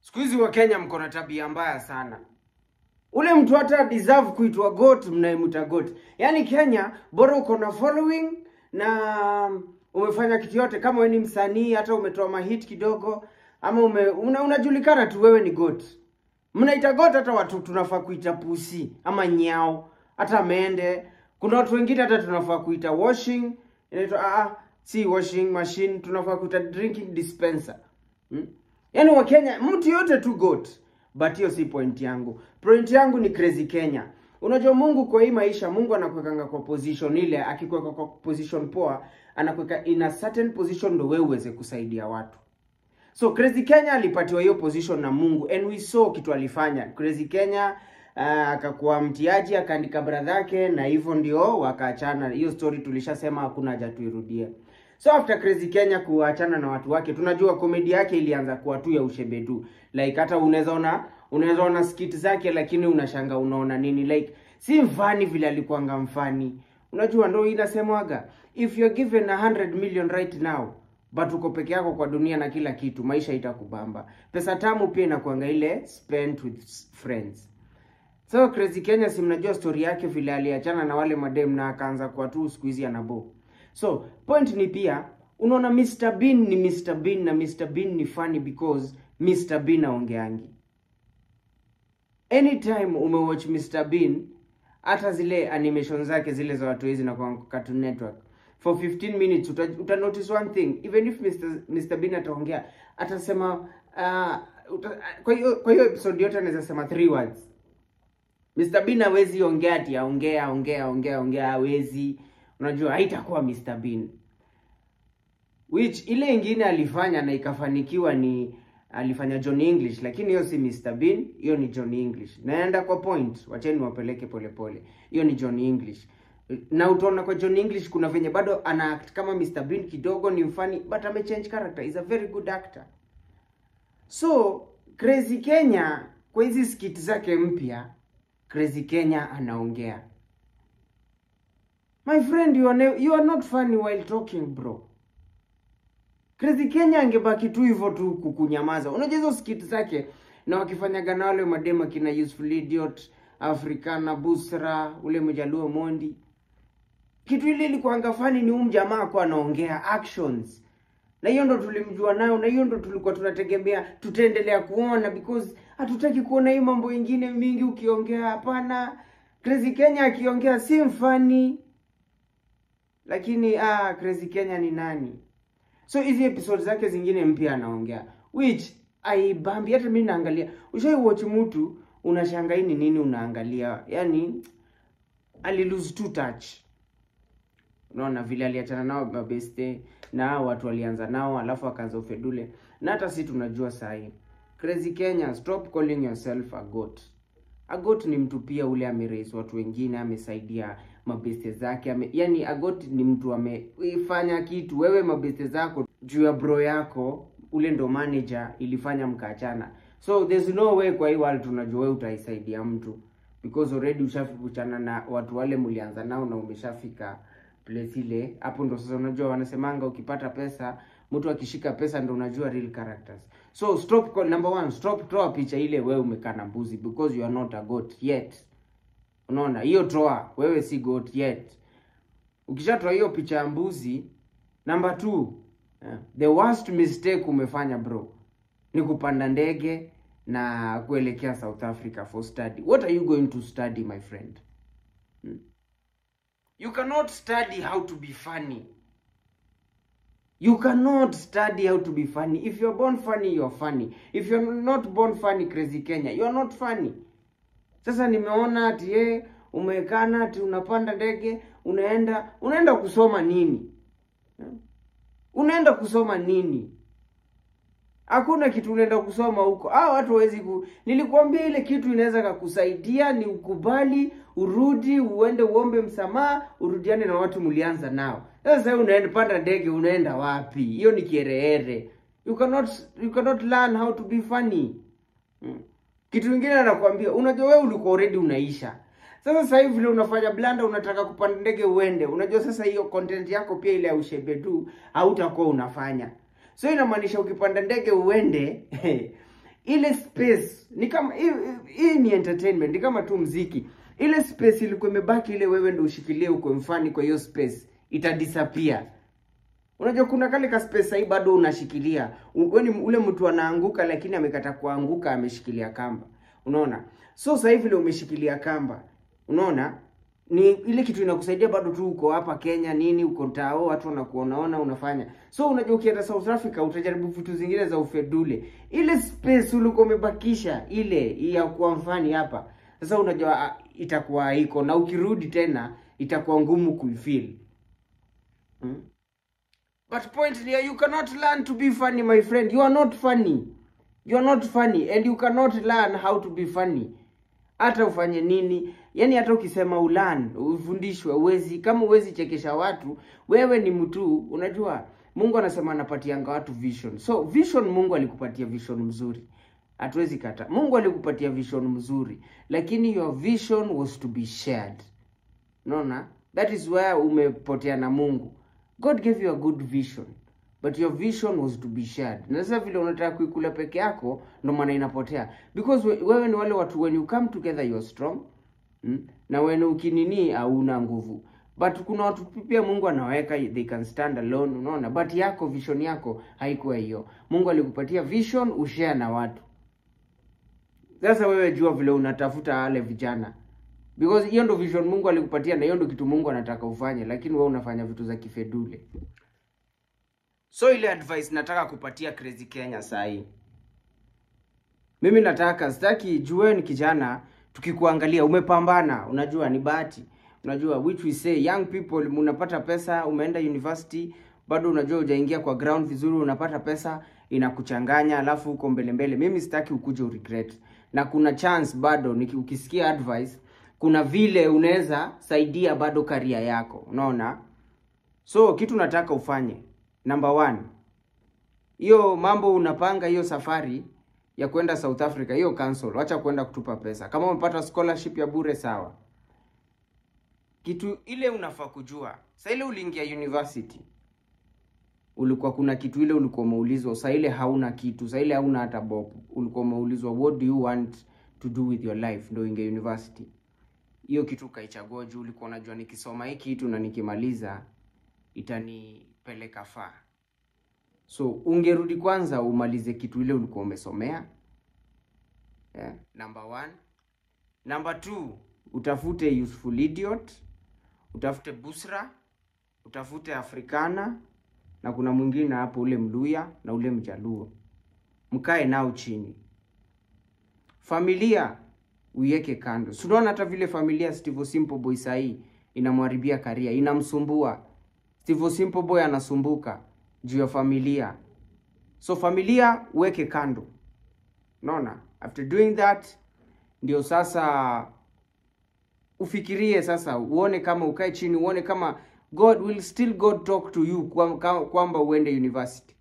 Siku hizi wa Kenya mko na tabia mbaya sana. Ule mtu hata deserve kuitwa goat mnaimuta goat. Yaani Kenya bora uko na following na umefanya kitu yote, kama wewe ni msanii hata umetoa mahit kidogo ama unajulikana tu wewe ni goat. Mnaita goat hata watu tunafaa kuita pusi ama nyao, hata mende. Kuna watu wengine hata tunafaa kuita washing, inaitwa si washing machine, tunafaa kuita drinking dispenser. Yaani wa Kenya mtu yote tu goat. But hiyo si point yangu. Point yangu ni crazy Kenya. Unajua Mungu kwa hii maisha, Mungu anakuwekanga kwa position ile, akikuweka kwa position poa, anakuweka in a certain position ndio wewe uweze kusaidia watu. So crazy Kenya alipatiwa hiyo position na Mungu, and we saw kitu alifanya. Crazy Kenya akakuwa mtiaji, akaandika brother yake, na hivyo ndio wakaachana. Hiyo story tulishasema, hakuna haja tuirudie. So after Crazy Kenya kuachana na watu wake, tunajua komedi yake ilianza kuwa tu ya ushebe tu. Like hata unaweza ona skit zake, lakini unashanga unaona nini, like si mfani vile alikuanga mfani. Unajua ndio inasemwaga, if you're given 100 million right now but uko peke yako kwa dunia na kila kitu, maisha itakubamba. Pesa tamu pia inakuanga ile spent with friends. So Crazy Kenya, si mnajua story yake vile aliachana na wale madem na akaanza kwa tu siku hizi anabo. So point ni pia unaona Mr. Bean ni Mr. Bean, na Mr. Bean ni funny because Mr. Bean aongeangi. Anytime umewatch Mr. Bean, hata zile animation zake zile za watu hizi na kwa Cartoon Network, for 15 minutes uta notice one thing. Even if Mr. Bean ataongea, atasema kwa hiyo episode yote anaweza sema 3 words. Mr. Bean hawezi ongea ati ongea hawezi. Unajua haitakuwa Mr. Bean. Which ile ingine alifanya na ikafanikiwa ni alifanya John English, lakini hiyo si Mr. Bean, hiyo ni John English. Naenda kwa point, wacheni wapeleke pole. Hiyo ni John English. Na utaona kwa John English kuna venye bado ana act kama Mr. Bean kidogo, ni mfani, but ame change character. He's a very good actor. So Crazy Kenya kwa hizi skit zake mpya, Crazy Kenya anaongea. My friend, you are not funny while talking, bro. Crazy Kenya angebaki tu hivyo tu kukunyamaza. Unajua hizo skit zake na wakifanyaga na wale madema kina Useful Idiot, Africana, Busra, ule Mjaluo Mondi. Kitu ile ilikuwa funny ni jamaa kwa anaongea actions. Na hiyo ndo tulimjua nayo, na hiyo ndo tulikuwa tunategemea tutaendelea kuona, because hatutaki kuona hii mambo mengine mingi ukiongea. Hapana. Crazy Kenya akiongea si mfani. Lakini Crazy Kenya ni nani? So hizi episodes zake zingine mpya anaongea, which aibambi. Hata mimi naangalia, ushai watch mtu unashangaa ni nini unaangalia. Yani ali lose too touch. Unaona vile aliachana nao mabeste na watu walianza nao, alafu akaanza ufedule. Na hata sisi tunajua sahi. Crazy Kenya, stop calling yourself a goat. A goat ni mtu pia ule ameraise watu wengine, amesaidia mabeste zake, yani a goat ni mtu amefanya kitu. Wewe mabeste zako juu ya bro yako ule ndo manager ilifanya mkaachana. So there's no way kwa hii world tunajua wewe utaisaidia mtu, because already ushafikana na watu wale mlianza nao na umeshafika place ile. Hapo ndo sasa unajua wanasemanga ukipata pesa, mtu akishika pesa ndo unajua real characters. So stop, number 1, stop toa picha ile wewe umekaa na mbuzi, because you are not a goat yet. Unaona hiyo toa, wewe si goat yet. Ukishatoa hiyo picha ya mbuzi, number 2, the worst mistake umefanya bro ni kupanda ndege na kuelekea South Africa for study. What are you going to study, my friend? You cannot study how to be funny. You cannot study how to be funny. If you're born funny, you're funny. If you're not born funny, Crazy Kenya, you're not funny. Sasa nimeona ati umekana ati unapanda ndege, unaenda kusoma nini? Unaenda kusoma nini? Hakuna kitu unaenda kusoma huko. Watu hawezi nilikwambia ile kitu inaweza kukusaidia ni ukubali, urudi, uende uombe msamaha, urudiane na watu mlianza nao. Sasa unaenda panda ndege, unaenda wapi? Hiyo ni kiereere. You cannot learn how to be funny. Kitu kingine anakuambia, unajua wewe ulikuwa already unaisha. Sasa hivi vile unafanya blanda, unataka kupanda ndege uende. Unajua sasa hiyo content yako pia ile ya ushebe tu hautakuwa unafanya. So inamaanisha ukipanda ndege uende Ile space ni kama hii ni entertainment, ni kama tu mziki. Ile space ilikuwa imebaki, ile wewe ndio ushikilie uko mfani kwa hiyo space, itadisappear. Unajua kuna kale ka space hii bado unashikilia. Wewe ni ule mtu anaanguka lakini amekata kuanguka, ameshikilia kamba. Unaona? So sasa hivi leo umeshikilia kamba. Unaona? Ni ile kitu inakusaidia bado tu uko hapa Kenya nini, uko tao, watu wanakuonaona unafanya. So unajua ukienda South Africa utajaribu vitu zingine za ufedule. Ile space ulikuwa umebakisha ile ya kuwa mfani hapa. Sasa unajua itakuwa iko, na ukirudi tena itakuwa ngumu kuifeel. But point here, you cannot learn to be funny, my friend. You are not funny. You are not funny, and you cannot learn how to be funny. Hata ufanye nini, yani hata ukisema ulan, ufundishwe, uwezi, kama uwezi chekesha watu, wewe ni mtu, unajua, Mungu anasema anapatianga watu vision. So, vision, Mungu alikupatia vision mzuri. Hatuwezi kata. Mungu alikupatia vision mzuri, lakini your vision was to be shared. Unaona? That is where umepotea na Mungu. God gave you a good vision, but your vision was to be shared. Na sasa vile unataka kuikula peke yako, ndo maana inapotea. Because wewe ni wale watu, when you come together you are strong. Na when ukinini hauna nguvu. But kuna watu pia Mungu anaweka, they can stand alone, unaona? But yako, vision yako haikuwa hiyo. Mungu alikupatia vision, ushare na watu. Sasa wewe jua vile unatafuta wale vijana. Because hiyo ndo vision Mungu alikupatia, na hiyo ndo kitu Mungu anataka ufanye, lakini wewe unafanya vitu za kifedule. So ile advice nataka kupatia Crazy Kenya sahi. Mimi nataka, sitaki juwe ni kijana, tukikuangalia umepambana, unajua ni bahati. Unajua which we say young people, unapata pesa, umeenda university, bado unajua hujaingia kwa ground vizuri, unapata pesa, inakuchanganya, alafu uko mbele. Mimi sitaki ukuje uregret. Na kuna chance bado ukisikia advice, kuna vile unaweza saidia bado career yako, unaona? So kitu nataka ufanye, number 1, hiyo mambo unapanga, hiyo safari ya kwenda South Africa, hiyo cancel. Acha kwenda kutupa pesa. Kama umepata scholarship ya bure, sawa. Kitu ile unafaa kujua, sasa ile uliingia university, ulikuwa kuna kitu ile ulikuwa umeulizwa, sasa ile hauna kitu, sasa ile hauna hata bob. Ulikuwa umeulizwa what do you want to do with your life, ndio ingia university. Hiyo kitu kaichagua juu ulikuwa unajua nikisoma hiki kitu na nikimaliza itanipeleka far. So ungerudi kwanza umalize kitu ile ulikuwa umesomea. Number 1. Number 2, utafute useful idiot, utafute busra, utafute Africana, na kuna mwingine hapo ule Mluya na ule Mjaluo. Mkae nao chini. Familia uiweke kando. Unaona hata vile familia Steve Simple Boy sahi inamharibia career, inamsumbua. Steve Simple Boy anasumbuka juu ya familia. So familia uweke kando. Unaona? After doing that, ndio sasa ufikirie sasa, uone kama ukae chini, uone kama God will still talk to you kwamba uende university.